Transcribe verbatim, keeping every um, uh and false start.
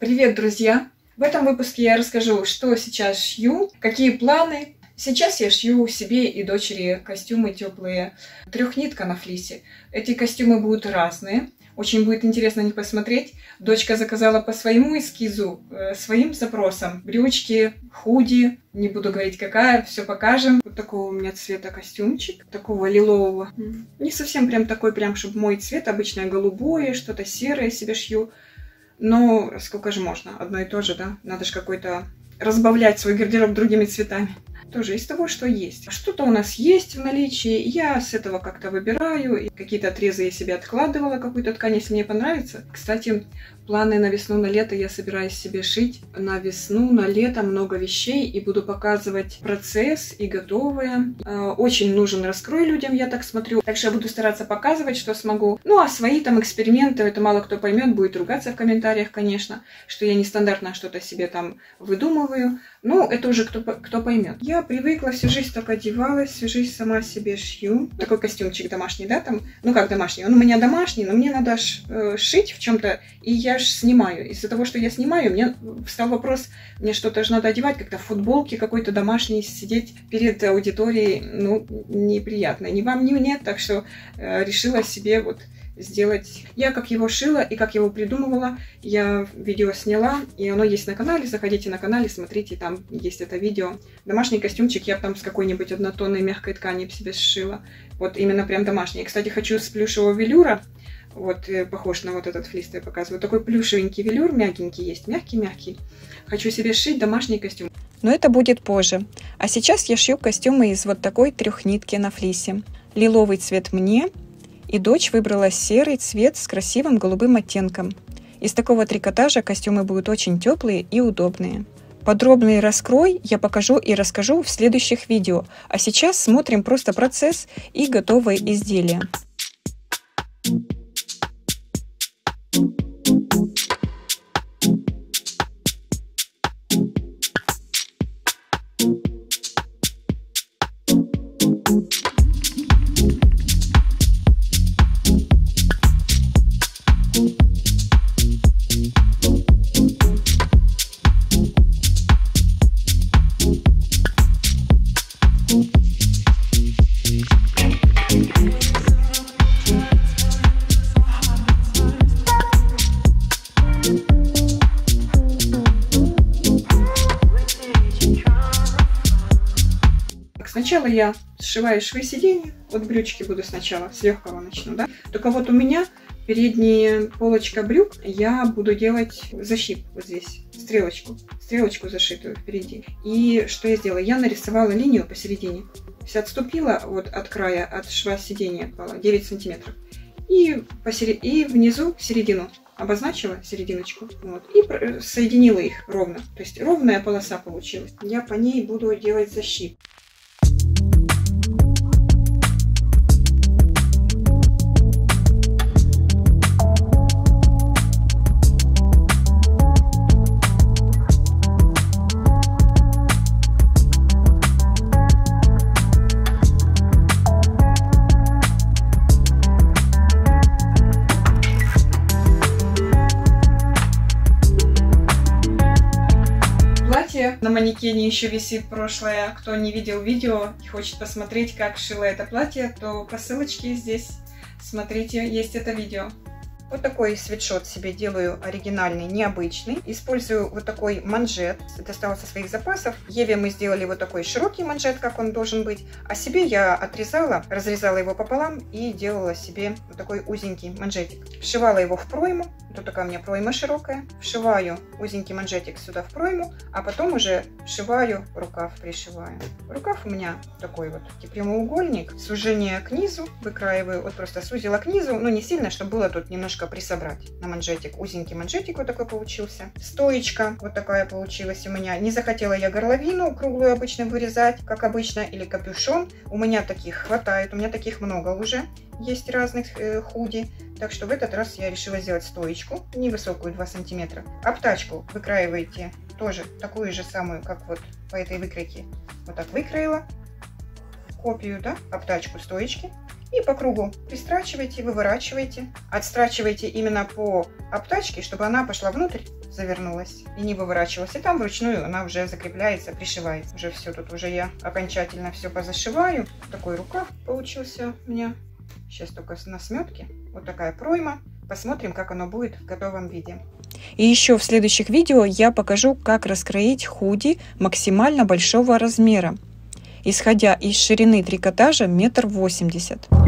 Привет, друзья! В этом выпуске я расскажу, что сейчас шью, какие планы. Сейчас я шью себе и дочери костюмы теплые, трехнитка на флисе. Эти костюмы будут разные, очень будет интересно на них посмотреть. Дочка заказала по своему эскизу, э, своим запросам. Брючки, худи, не буду говорить какая, все покажем. Вот такого у меня цвета костюмчик, такого лилового. Не совсем прям такой, прям, чтобы мой цвет, обычно голубое, что-то серое себе шью. Но сколько же можно? Одно и то же, да? Надо же какой-то разбавлять свой гардероб другими цветами. Тоже из того, что есть. Что-то у нас есть в наличии. Я с этого как-то выбираю. Какие-то отрезы я себе откладывала, какую-то ткань, если мне понравится. Кстати, планы на весну, на лето я собираюсь себе шить. На весну, на лето много вещей. И буду показывать процесс и готовые. Очень нужен раскрой людям, я так смотрю. Так что я буду стараться показывать, что смогу. Ну, а свои там эксперименты, это мало кто поймет, будет ругаться в комментариях, конечно, что я нестандартно что-то себе там выдумываю. Ну, это уже кто, кто поймет. Я привыкла, всю жизнь только одевалась, всю жизнь сама себе шью. Такой костюмчик домашний, да, там, ну как домашний, он у меня домашний, но мне надо ш, э, шить в чем-то, и я ж снимаю. Из-за того, что я снимаю, мне встал вопрос, мне что-то же надо одевать, как-то в футболке какой-то домашний сидеть перед аудиторией, ну, неприятно. Ни вам, ни мне, так что э, решила себе вот сделать. Я как его шила и как его придумывала, я видео сняла, и оно есть на канале, заходите на канале, смотрите, там есть это видео. Домашний костюмчик я там с какой-нибудь однотонной мягкой ткани себе сшила, вот именно прям домашний. Кстати, хочу с плюшевого велюра, вот похож на вот этот флис, я показываю, такой плюшевенький велюр, мягенький есть, мягкий-мягкий. Хочу себе сшить домашний костюм. Но это будет позже. А сейчас я шью костюмы из вот такой трехнитки на флисе. Лиловый цвет мне, и дочь выбрала серый цвет с красивым голубым оттенком. Из такого трикотажа костюмы будут очень теплые и удобные. Подробный раскрой я покажу и расскажу в следующих видео. А сейчас смотрим просто процесс и готовые изделия. Сначала я сшиваю швы сиденья, вот брючки буду сначала, с легкого начну, да. Только вот у меня передняя полочка брюк, я буду делать защип вот здесь, стрелочку, стрелочку зашитую впереди. И что я сделала? Я нарисовала линию посередине, то есть отступила вот от края, от шва сиденья девять сантиметров. И, посеред... и внизу середину обозначила, серединочку, вот, и соединила их ровно. То есть ровная полоса получилась. Я по ней буду делать защип. На манекене еще висит прошлое. Кто не видел видео и хочет посмотреть, как шила это платье, то по ссылочке здесь смотрите, есть это видео. Вот такой свитшот себе делаю оригинальный, необычный. Использую вот такой манжет, достала со своих запасов. Еве мы сделали вот такой широкий манжет, как он должен быть. А себе я отрезала, разрезала его пополам и делала себе вот такой узенький манжетик. Вшивала его в пройму. Тут такая у меня пройма широкая. Вшиваю узенький манжетик сюда в пройму, а потом уже вшиваю рукав, пришиваю. Рукав у меня такой вот прямоугольник. Сужение к низу выкраиваю. Вот просто сузила к низу, но не сильно, чтобы было тут немножко присобрать на манжетик. Узенький манжетик вот такой получился. Стоечка вот такая получилась у меня. Не захотела я горловину круглую обычно вырезать, как обычно, или капюшон. У меня таких хватает, у меня таких много уже. Есть разных э, худи. Так что в этот раз я решила сделать стоечку, невысокую, два сантиметра. Обтачку выкраиваете тоже такую же самую, как вот по этой выкройке. Вот так выкроила. Копию, да, обтачку стоечки. И по кругу пристрачивайте, выворачивайте. Отстрачивайте именно по обтачке, чтобы она пошла внутрь, завернулась и не выворачивалась. И там вручную она уже закрепляется, пришивается. Уже все, тут уже я окончательно все позашиваю. Такой рукав получился у меня. Сейчас только на сметке. Вот такая пройма. Посмотрим, как оно будет в готовом виде. И еще в следующих видео я покажу, как раскроить худи максимально большого размера, исходя из ширины трикотажа метр восемьдесят.